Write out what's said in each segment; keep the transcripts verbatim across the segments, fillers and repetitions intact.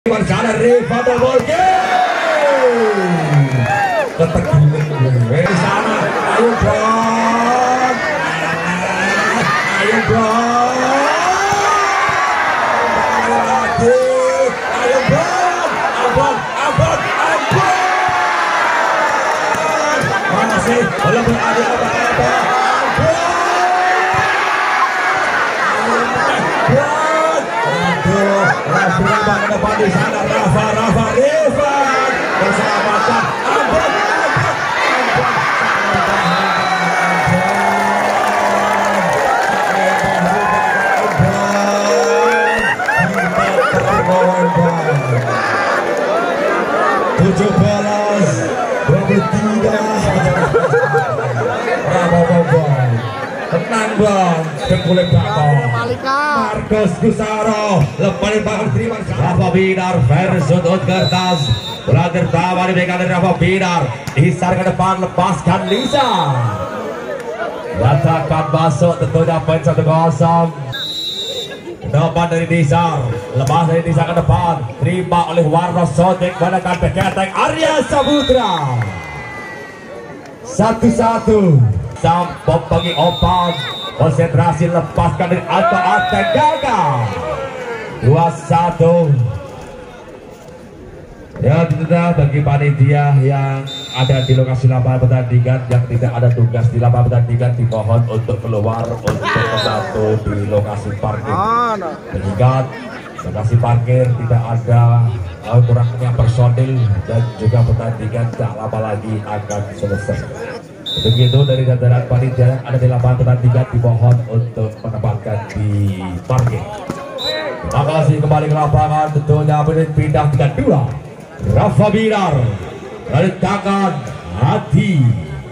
Sana Reva Dolbolke keteguhan di sana. Ayo bro, ayo bro, ayo bro, abang, abang, abang. Mana sih? Kalau berada apa-apa, Rafa ke depan di sana. Rafa, Rafa, Reva berselamatkan. Abang, tujuh belas dua puluh tiga. Rafa bang, tenang bang, kulit bakal. Marcos Gusaro lepas bangun terima. Rafa Binar versus Utkertas. Bola pertama diberikan dari Rafa Binar, Isar ke depan, lepaskan Lisa, letakkan masuk, tentunya poin satu kosong. Depan dari Disar, lepas dari Disar ke depan, terima oleh Warno Sotek, menekan Beketeng Arya Saputra. Satu satu. Sampok bagi Opang, konsentrasi, lepaskan dari Anto Ate, gagal. Dua satu. Ya, tentunya bagi panitia yang ada di lokasi lapangan pertandingan, yang tidak ada tugas di lapangan pertandingan, dimohon untuk keluar untuk bersatu di lokasi parkir. Mengingat lokasi parkir tidak ada uh, kurangnya personil dan juga pertandingan tak lama lagi akan selesai. Begitu dari jajaran panitia yang ada di lapangan pertandingan, dimohon untuk menempatkan di parkir. Terima kasih, kembali ke lapangan, tentunya pindah tiga dua. Rafa Binar dari tangan Hati,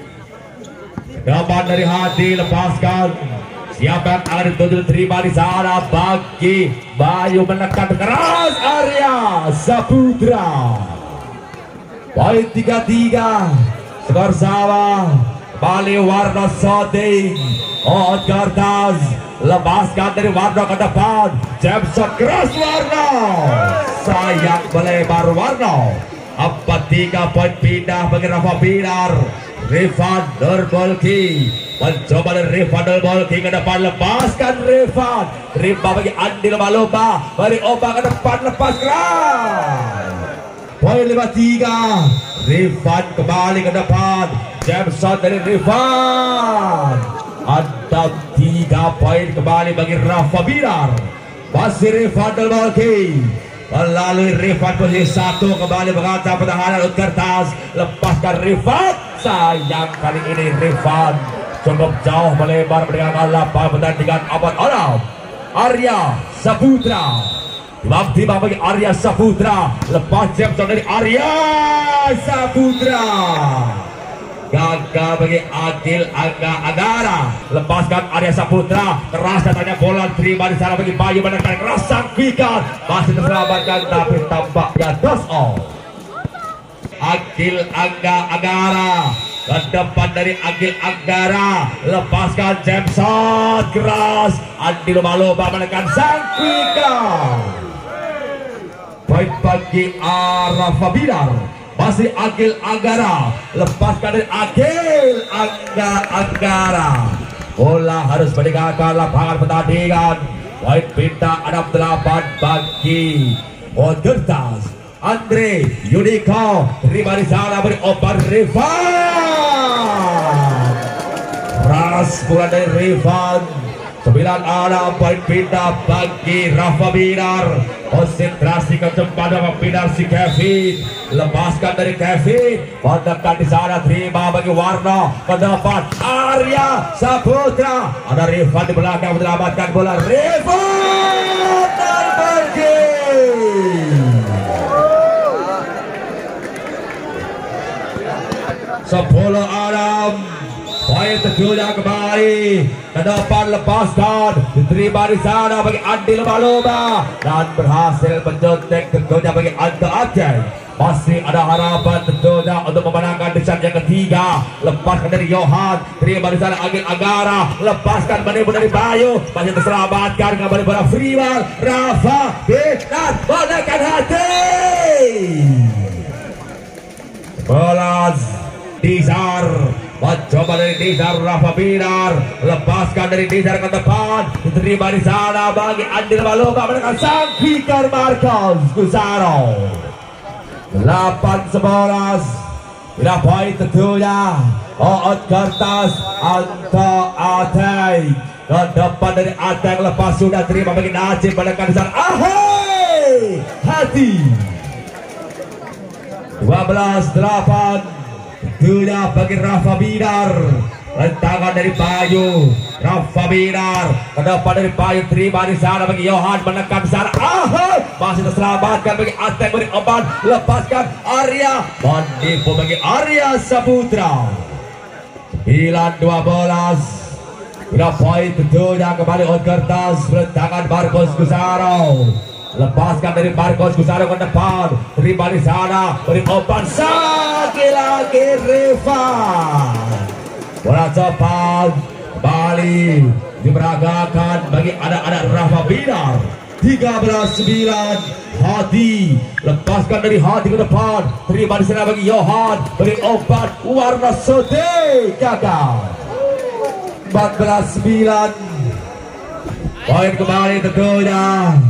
depan dari Hati, lepaskan. Siapa yang akan dituju terima di sana bagi Bayu, menekan keras Arya Saputra. Poin tiga tiga. Skor sama. Kembali Warno Soting, Utkertas, lepaskan dari Warno ke depan. Jameson keras Warno, sayang melebar Warno. Empat tiga poin pindah bagi Rafa Binar. Rifan Dolbolki mencoba dari Rifan Dolbolki ke depan, lepaskan Rifan. Terima bagi Andi lomba-lomba, beri Oba ke depan, lepas keras. Poin lima tiga. Rifan kembali ke depan. Jameson dari Rifan. Ada tiga poin kembali bagi Rafa Binar. Masih Rifan Dolbolki, melalui Rifan posisi satu, kembali mengancam pertahanan Utkertas. Lepaskan Rifan, sayang kali ini Rifan cukup jauh melebar meninggalkan lapangan pertandingan. Abad Alam Arya Saputra, tiba-tiba bagi Arya Saputra, lepas Jameson dari Arya Saputra. Gagal bagi Agil Angga Agara, lepaskan Arya Saputra, keras datanya bola, terima di sana bagi Bayu, menekan keras sang pikat, masih terselamatkan tapi tampaknya dos off. Agil Angga Agara ke depan dari Agil Anggara, lepaskan Jameson keras, Andi lomba-lomba menekan sang pikat. Poin bagi Rafa Binar. Masih Agil Anggara, lepaskan dari Agil Angga Anggara. Bola harus meninggalkan lapangan pertandingan. Poin pindah enam delapan bagi Utkertas. Andre Yuniko, terima di sana, beri obat Rifan. Ras bola dari Rifan. sembilan enam, poin pindah bagi Rafa Binar. Konsentrasi ke depan Rafa Binar, si Kevin, lepaskan dari Kevin, menekan di sana, terima bagi Warno ke depan. Arya Saputra, ada Rifan di belakang menyelamatkan bola. Rifan terbagi. sepuluh enam. Poin tentunya kembali ke depan, lepaskan, diterima di sana bagi Andi lomba-lomba dan berhasil mencontek tentunya bagi Anto Aceh. Masih ada harapan tentunya untuk memenangkan di set yang ketiga. Lepaskan dari Johan, terima di sana Agil Anggara, lepaskan menipu dari Bayu, masih terselamatkan kembali pada Freeman. Rafa Binar menekan hati. Bolas Dizar, mencoba dari Dizar. Rafa Binar lepaskan dari Dizar ke depan, diterima di sana bagi Andil Maloba menekan sang kicker Marcos Gusaro. Delapan sebelas. Bila poin tentunya Oot Kertas Anto Ateng ke depan dari Ateng, lepas sudah terima bagi Najib menekan di sana. Ahai hati. Dua belas delapan. Tentunya bagi Rafa Binar, rentangan dari Bayu. Rafa Binar ke depan dari Bayu, terima di sana bagi Johan menekan di sana. Ahai, masih terselamatkan bagi Ateng, beri obat, lepaskan Arya, menipu bagi Arya Saputra. Sembilan dua belas. Bila poin tentunya kembali on kertas, rentangan Marcos Gusaro. Lepaskan dari Marcos Gusaro ke depan, terima di sana, beri obat, sakit lagi Rifan. Bola cepat kembali diperagakan bagi anak-anak Rafa Binar. Tiga belas sembilan. Hadi lepaskan dari Hadi ke depan, terima di sana bagi Johan, beri obat, warna sote gagal. Empat belas sembilan. Poin kembali tentunya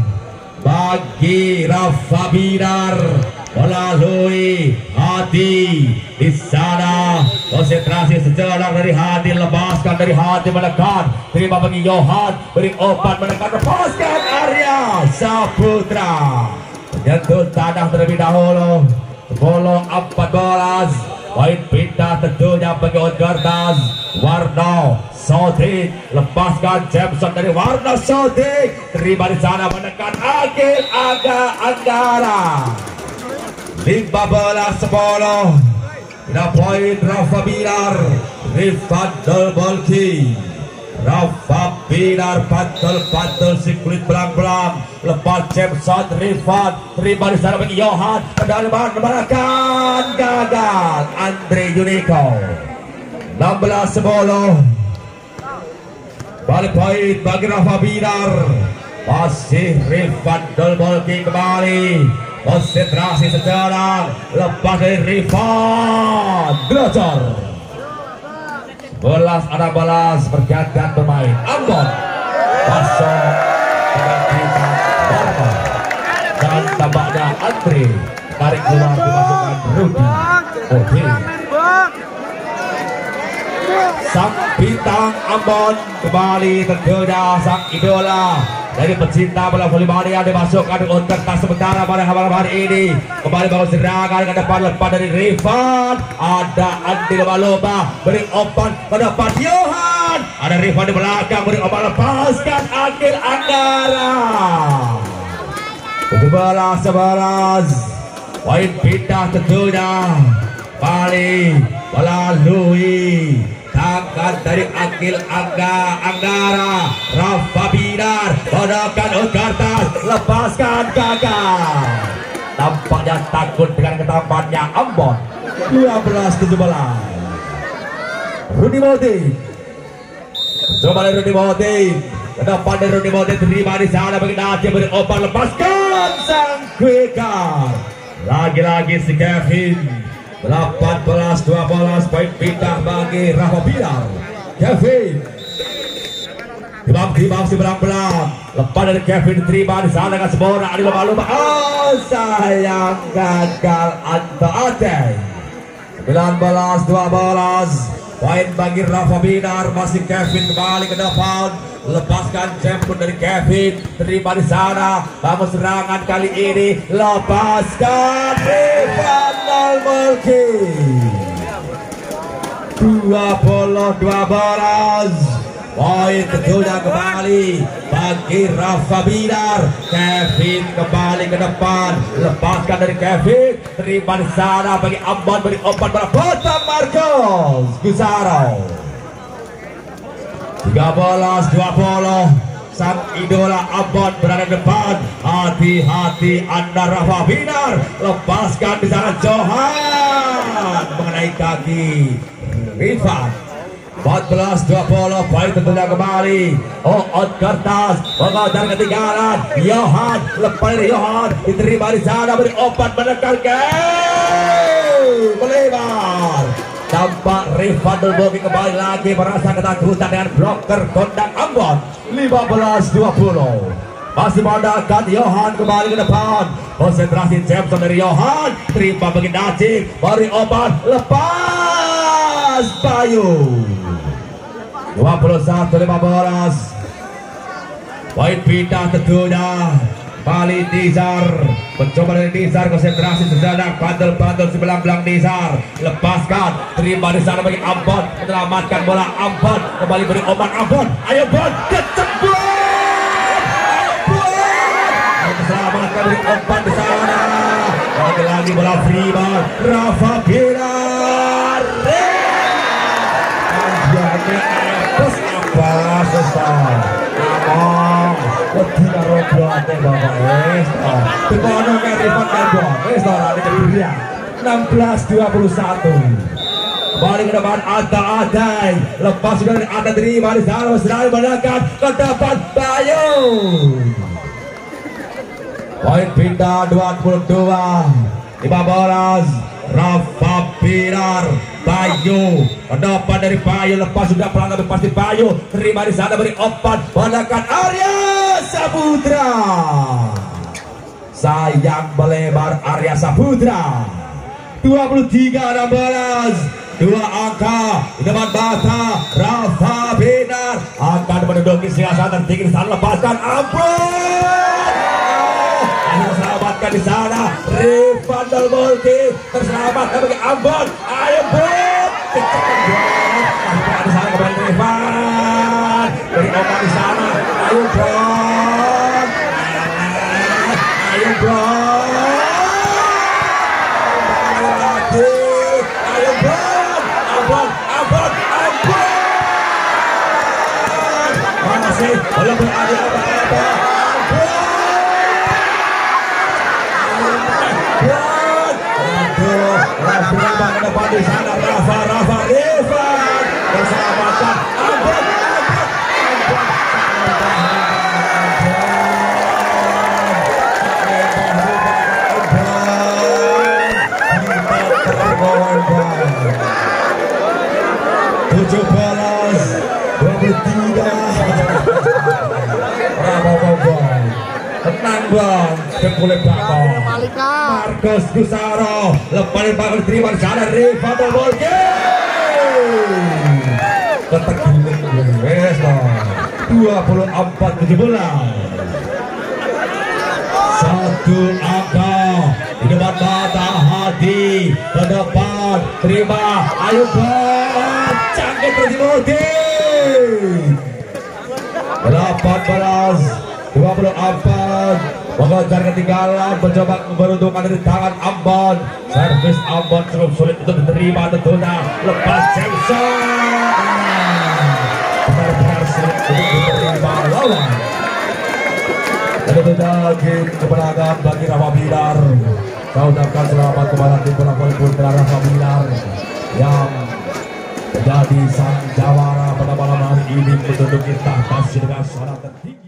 bagi Rafa Binar melalui Hadi. Di sana konsentrasi sejenak dari Hadi, lepaskan dari Hadi menekan, terima bagi Johan, beri obat menekan, lepaskan Arya Saputra. Menyentuh tanah terlebih dahulu. Sepuluh empat belas. Poin pindah tentunya bagi On Kertas. Warna Sotik, lepaskan Jameson dari Warna Sotik, terima di sana menekan Agil Aga Anggara. Lima belas sepuluh. Tidak poin Rafa Binar. Rifat double kick. Rafa Binar pantul-pantul si kulit belang-belang, lepas Jameson. Rifat terima di sana bagi Johan, kendali menekan, gagal Andre Yuniko. Enam belas sepuluh. Balik poin bagi Rafa Binar. Masih Rifat double kick kembali. Konsentrasi sekarang, lepas dari Rifat Glocor. Belas ada balas, pergantian bermain Ambon pasang dengan kita Barma, dan tampaknya Andre tarik keluar dimasukkan Rudy. Oke, sang bintang Ambon kembali tentunya sang idola dari pecinta bola voli Mania dimasukkan untuk tas sementara pada malam hari ini. Kembali bangun serangan ke depan, lepas dari Rifan, ada Andil Maloba, beri obat ke depan Johan, ada Rifan di belakang, beri obat, lepaskan Agil Anggara. tujuh belas sebelas. Poin pindah tentunya kembali melalui tangan dari Agil Angga Anggara. Rafa Binar menekan On Kertas, lepaskan, gagal. Tampaknya takut dengan ketampaannya Ambon. Dua belas tujuh belas. Rudy Motin, coba dari Rudy Motin ke depan dari Rudy Motin, terima di sana bagi Najib, beri obat, lepaskan sang quicker. Lagi-lagi si Kevin. Delapan belas dua belas. Poin pindah bagi Rafa Binar. Kevin timbang-timbang si belang-belang, lepas dari Kevin, terima di sana dengan sempurna. Adil Maloba, oh sayang, gagal Anto Ateng. Sembilan belas dua belas. Poin bagi Rafa Binar. Masih Kevin kembali ke depan, lepaskan jemput dari Kevin, terima di sana, bangun serangan kali ini, lepaskan Rifan Al-Mulki. Dua puluh dua belas. Poin tentunya kembali bagi Rafa Binar. Kevin kembali ke depan, lepaskan dari Kevin, terima di sana bagi Ambon, beri obat pada potong Marcos Gusaro. Tiga belas dua puluh. sang idola Ambon berada di depan. Hati-hati Anda Rafa Binar, lepaskan di sana Johan mengenai kaki Rifan. Empat belas dua puluh poin tentunya kembali. Oh, out kertas mengejar ketinggalan. Johan lepas dari Johan diterima di sana, beri obat menekan ke melebar. Tampak Rifan Dolbogi kembali lagi merasa ketakutan dengan bloker kondang Ambon. Lima belas dua puluh masih mengandalkan Johan kembali ke depan. Konsentrasi Jameson dari Johan, terima bagi Najib, beri obat, lepas Bayu. Dua puluh satu lima belas. Poin pindah tentunya. Bali Nizar mencoba dari Nizar, konsentrasi sejenak, bandel-bandel sebelah belang Nizar, lepaskan, terima di sana bagi Ambon, menyelamatkan bola Ambon, kembali beri obat Ambon, ayo Bon, kecebur, Ambon, selamatkan beri obat di sana, lagi-lagi bola free ball, Rafa Binar, anjirnya terus apa susah, Ambon. Tidak roblate Bapak wes. Tekono ke Rifan Ambon. Wes ora dikeduria. enam belas dua puluh satu. Balik ke depan Ata Adai. Lepas sudah dari Ata terima di sana sedang menekan ke depan Bayu. Poin pindah dua puluh dua lima belas. Rafa Binar, Bayu, pendapat dari Bayu, lepas sudah pelanggar pasti Bayu, terima di sana beri opat, menekan Arya Saputra. Sayang melebar Arya Saputra. dua puluh tiga enam belas, dua angka di depan mata Rafa Binar akan menduduki siasatan tinggi di sana, lepaskan Ambon. Terselamatkan di sana Rifan Dolbogi, terselamatkan bagi Ambon, ayo Bon, kecepatan Bon, di sana kembali Rifan, beri obat di sana, ayo Bon, ayo Bon, lagi, ayo Bon, Ambon, Ambon, Ambon, masih belum berada apa-apa. Rafa ke depan di sana, Rafa, Rafa, Rifan terselamatkan Ambon, tujuh belas dua puluh tiga. Bravo Bang, tenang Bang, kulit belakang Marcos Gusaro, lepas bakal terima di sana Rifan Dolbogi, keteguhan wes dua puluh empat tujuh belas. Satu angka di depan mata hati ke depan, terima, ayo Bang, canggih terjemudi. Delapan belas dua puluh empat, mengejar ketinggalan, mencoba memperuntukkan dari tangan Ambon. Servis Ambon cukup sulit untuk diterima tentunya. Lepas Jameson, benar-benar sulit untuk diterima lawan. Dan tentunya game kemenangan bagi Rafa Binar. Saya ucapkan selamat kepada tim bola voli putra Rafa Binar yang menjadi sang jawara pada malam hari ini, menduduki tahta dengan suara tertinggi.